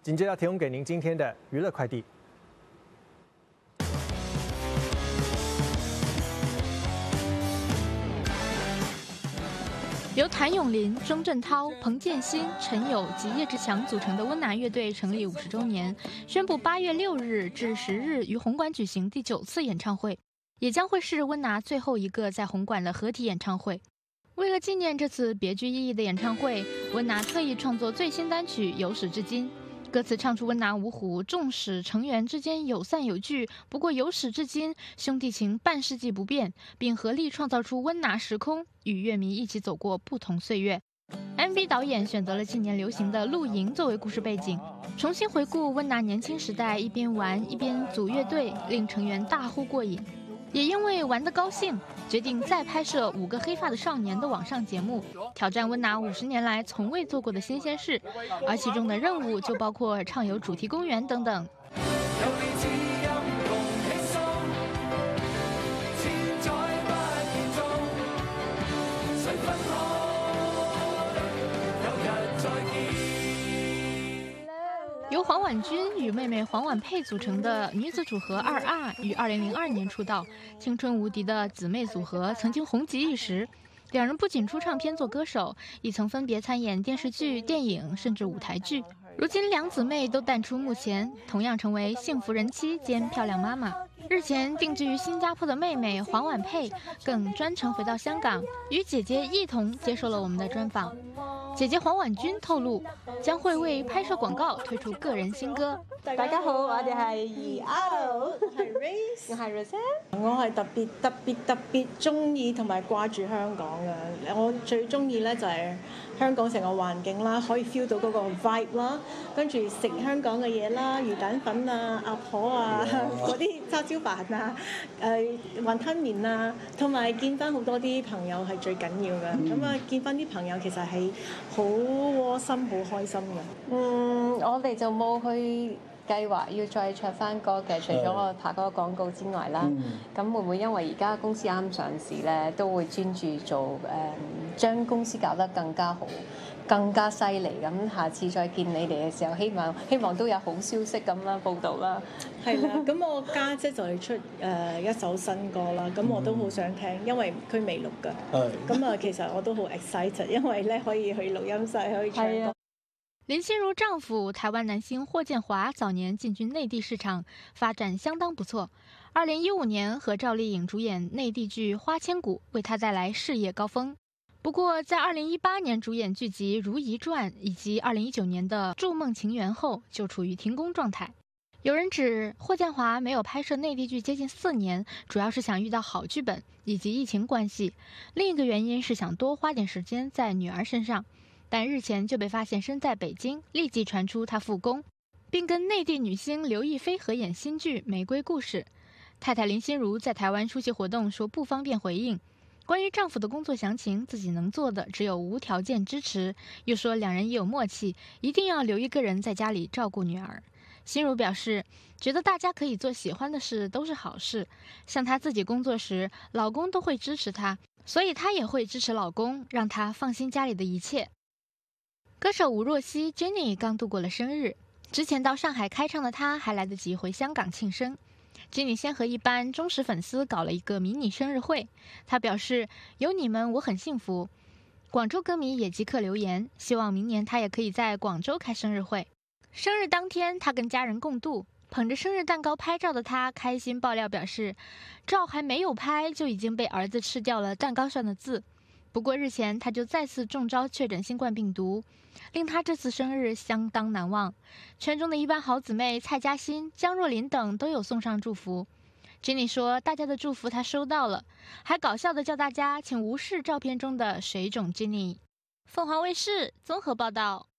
紧接着提供给您今天的娱乐快递。 由谭咏麟、钟镇涛、彭建新、陈友及叶志强组成的温拿乐队成立50周年，宣布8月6日至10日于红馆举行第9次演唱会，也将会是温拿最后一个在红馆的合体演唱会。为了纪念这次别具意义的演唱会，温拿特意创作最新单曲《有始至今》。歌词唱出温拿五虎纵使成员之间有散有聚，不过有始至今，兄弟情半世纪不变，并合力创造出温拿时空，与乐迷一起走过不同岁月。MV 导演选择了近年流行的露营作为故事背景，重新回顾温拿年轻时代一边玩一边组乐队，令成员大呼过瘾。也因为玩得高兴，决定再拍摄5个黑发的少年的网上节目，挑战温拿50年来从未做过的新鲜事，而其中的任务就包括畅游主题公园等等。由黄婉君与妹妹黄婉佩组成的女子组合2R于2002年出道，青春无敌的姊妹组合曾经红极一时。两人不仅出唱片做歌手，亦曾分别参演电视剧、电影，甚至舞台剧。如今两姊妹都淡出幕前，同样成为幸福人妻兼漂亮妈妈。日前定居于新加坡的妹妹黄婉佩更专程回到香港，与姐姐一同接受了我们的专访。姐姐黃婉君透露，將會為拍攝廣告推出個人新歌。 大家好，我哋係2R，我係 Race， 我係 Roselle。我係特別中意同埋掛住香港嘅。我最中意咧就係香港成個環境啦，可以 feel 到嗰個 vibe 啦，跟住食香港嘅嘢啦，魚蛋粉啊、鴨婆啊、嗰啲叉燒飯啊、雲吞麵啊，同埋見翻好多啲朋友係最緊要嘅。咁啊，見翻啲朋友其實係好窩心、好開心嘅。 我哋就冇去計劃要再唱翻歌嘅，除咗我拍嗰個廣告之外啦。咁會唔會因為而家公司啱上市咧，都會專注做將公司搞得更加好、更加犀利？咁下次再見你哋嘅時候，希望都有好消息咁啦，報導啦。 係啦，咁我家姐就嚟出一首新歌啦，咁我都好想聽，因為佢未錄㗎。咁啊，其實我都好 excited， 因為咧可以去錄音室可以唱歌。 林心如丈夫台湾男星霍建华早年进军内地市场，发展相当不错。2015年和赵丽颖主演内地剧《花千骨》，为他带来事业高峰。不过，在2018年主演剧集《如懿传》以及2019年的《筑梦情缘》后，就处于停工状态。有人指霍建华没有拍摄内地剧接近4年，主要是想遇到好剧本以及疫情关系，另一个原因是想多花点时间在女儿身上。但日前就被发现身在北京，立即传出他复工，并跟内地女星刘亦菲合演新剧《玫瑰故事》。太太林心如在台湾出席活动说不方便回应。关于丈夫的工作详情，自己能做的只有无条件支持，又说两人也有默契，一定要留一个人在家里照顾女儿。心如表示，觉得大家可以做喜欢的事都是好事，像她自己工作时，老公都会支持她，所以她也会支持老公，让她放心家里的一切。歌手吴若希 Jenny 刚度过了生日，之前到上海开唱的她还来得及回香港庆生。Jenny 先和一班忠实粉丝搞了一个迷你生日会，她表示有你们我很幸福。广州歌迷也即刻留言，希望明年她也可以在广州开生日会。生日当天，她跟家人共度，捧着生日蛋糕拍照的她开心爆料表示，照还没有拍就已经被儿子吃掉了蛋糕上的字。不过日前他就再次中招确诊新冠病毒，令他这次生日相当难忘。圈中的一班好姊妹蔡嘉欣、江若琳等都有送上祝福。Jenny 说大家的祝福她收到了，还搞笑的叫大家请无视照片中的水肿 Jenny。凤凰卫视综合报道。